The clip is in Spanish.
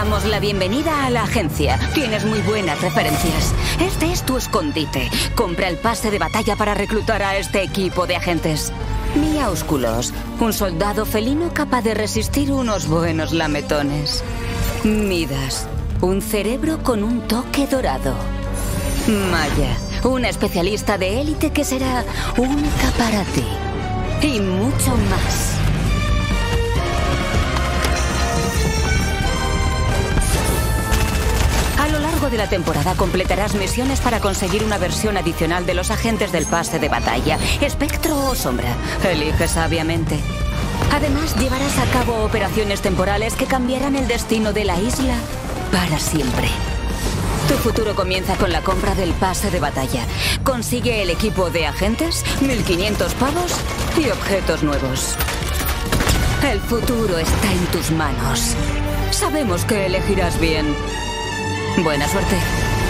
damos la bienvenida a la agencia. Tienes muy buenas referencias. Este es tu escondite. Compra el pase de batalla para reclutar a este equipo de agentes. Miaúsculos, un soldado felino capaz de resistir unos buenos lametones. Midas, un cerebro con un toque dorado. Maya, una especialista de élite que será única para ti. Y mucho más. A lo largo de la temporada completarás misiones para conseguir una versión adicional de los agentes del pase de batalla, espectro o sombra. Elige sabiamente. Además, llevarás a cabo operaciones temporales que cambiarán el destino de la isla para siempre. Tu futuro comienza con la compra del pase de batalla. Consigue el equipo de agentes, 1500 pavos y objetos nuevos. El futuro está en tus manos. Sabemos que elegirás bien. Buena suerte.